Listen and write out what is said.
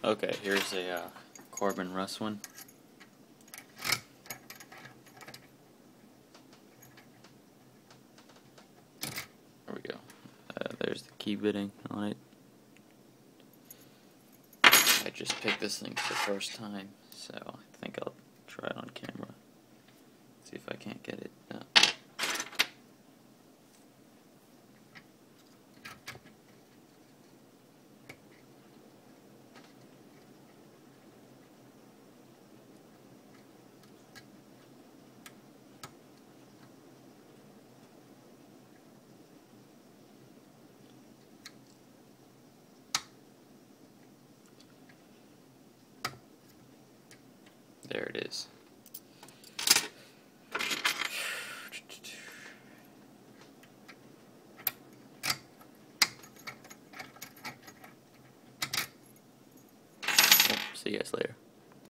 Okay, here's a Corbin Russwin. There we go. There's the key bitting on it. I just picked this thing for the first time, so I think I'll try it on camera. See if I can't get it. There it is. See you guys later.